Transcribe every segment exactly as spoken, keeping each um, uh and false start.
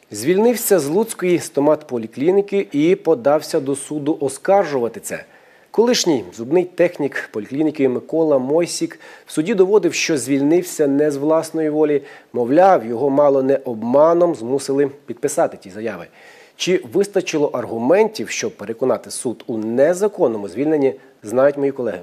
Звільнився з Луцької стоматполіклініки і подався до суду оскаржувати це. Колишній зубний технік поліклініки Микола Мойсік в суді доводив, що звільнився не з власної волі. Мовляв, його мало не обманом змусили підписати ті заяви. Чи вистачило аргументів, щоб переконати суд у незаконному звільненні, знають мої колеги.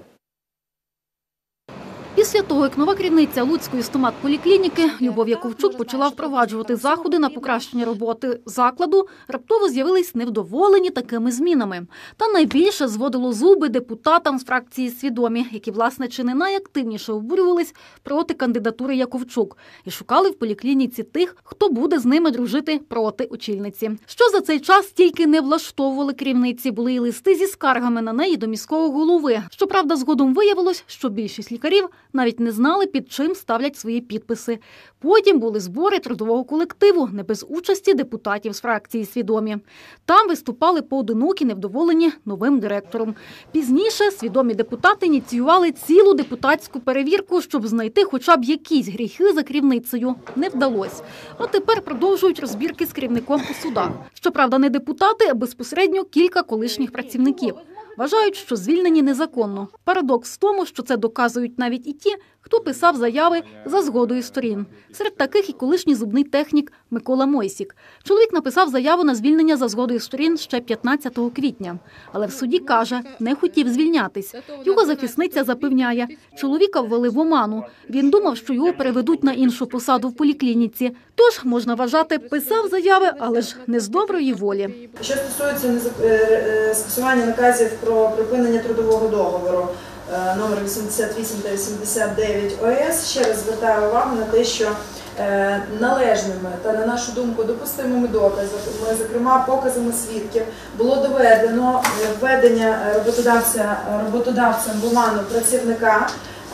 Після того, як нова керівниця Луцької стоматполіклініки Любов Яковчук почала впроваджувати заходи на покращення роботи закладу, раптово з'явились невдоволені такими змінами. Та найбільше зводило зуби депутатам з фракції «Свідомі», які, власне, чи не найактивніше обурювались проти кандидатури Яковчук і шукали в поліклініці тих, хто буде з ними дружити проти очільниці. Що за цей час тільки не влаштовували керівниці, були й листи зі скаргами на неї до міського голови. Щоправда, згодом виявилось, що більшість лікарів навіть не знали, під чим ставлять свої підписи. Потім були збори трудового колективу, не без участі депутатів з фракції «Свідомі». Там виступали поодинокі невдоволені новим директором. Пізніше свідомі депутати ініціювали цілу депутатську перевірку, щоб знайти хоча б якісь гріхи за керівницею. Не вдалося. А тепер продовжують розбірки з керівником у судах. Щоправда, не депутати, а безпосередньо кілька колишніх працівників. Вважають, що звільнені незаконно. Парадокс в тому, що це доказують навіть і ті, хто писав заяви за згодою сторін. Серед таких і колишній зубний технік Микола Мойсік. Чоловік написав заяву на звільнення за згодою сторін ще п'ятнадцятого квітня. Але в суді каже, не хотів звільнятись. Його захисниця запевняє, чоловіка ввели в оману. Він думав, що його переведуть на іншу посаду в поліклініці. Тож, можна вважати, писав заяви, але ж не з доброї волі. Що стосується скасування наказів про припинення трудового договору номер вісімдесят вісім та вісімдесят дев'ять О С, ще раз звертаю увагу на те, що належними та, на нашу думку, допустимими доказами, зокрема показами свідків, було доведено введення роботодавця, роботодавцем в оману працівника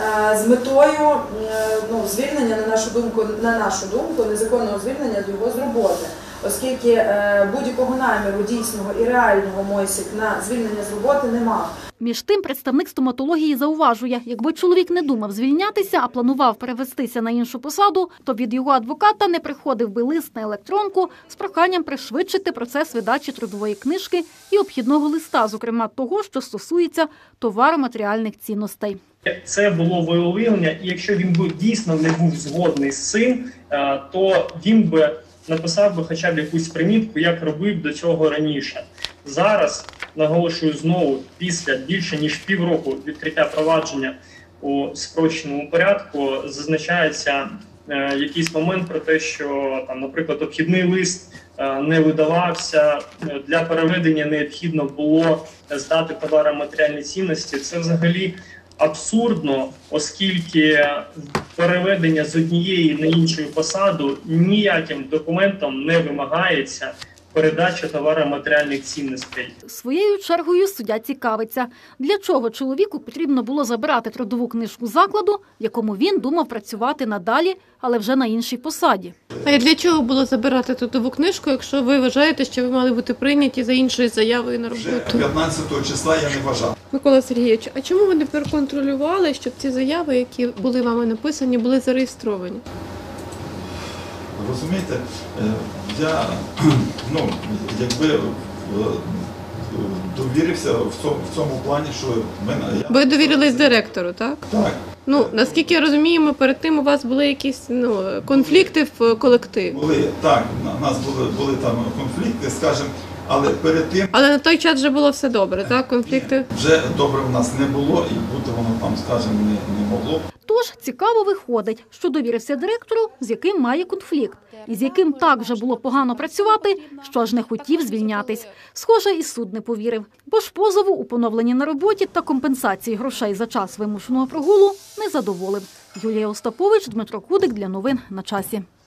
з метою ну, звільнення, на нашу думку, на нашу думку, незаконного звільнення його з роботи. Оскільки будь-якого наміру дійсного і реального Мойсік на звільнення з роботи не мав. Між тим, представник стоматології зауважує, якби чоловік не думав звільнятися, а планував перевестися на іншу посаду, то від його адвоката не приходив би лист на електронку з проханням пришвидшити процес видачі трудової книжки і обхідного листа, зокрема того, що стосується товаро-матеріальних цінностей. Це було виявлення, і якщо він би дійсно не був згодний з цим, то він би написав би хоча б якусь примітку, як робив до цього раніше. Зараз, наголошую знову, після більше ніж півроку відкриття провадження у спрощеному порядку, зазначається е, якийсь момент про те, що, там, наприклад, обхідний лист е, не видавався, для переведення необхідно було здати товаро-матеріальні цінності. Це взагалі абсурдно, оскільки переведення з однієї на іншу посаду ніяким документом не вимагається передача товаро-матеріальних цінностей. Своєю чергою суддя цікавиться, для чого чоловіку потрібно було забирати трудову книжку закладу, в якому він думав працювати надалі, але вже на іншій посаді. А для чого було забирати трудову книжку, якщо ви вважаєте, що ви мали бути прийняті за іншою заявою на роботу? Вже п'ятнадцятого числа я не вважав. Микола Сергійович, а чому ви не проконтролювали, щоб ці заяви, які були вами написані, були зареєстровані? Розумієте, я, ну, якби довірився в цьому, в цьому плані, що ми... Я... Ви довірились директору, так? Так. Ну, наскільки я розумію, перед тим у вас були якісь ну, конфлікти в колективі? Були, так, у нас були, були там конфлікти, скажімо, але перед тим... Але на той час вже було все добре, так? Конфлікти? Вже добре в нас не було і бути воно там, скажімо, не, не могло. Тож, цікаво виходить, що довірився директору, з яким має конфлікт, і з яким так вже було погано працювати, що аж не хотів звільнятись. Схоже, і суд не повірив, бо ж позову у поновленні на роботі та компенсації грошей за час вимушеного прогулу не задоволив. Юлія Остапович, Дмитро Кудик для новин на часі.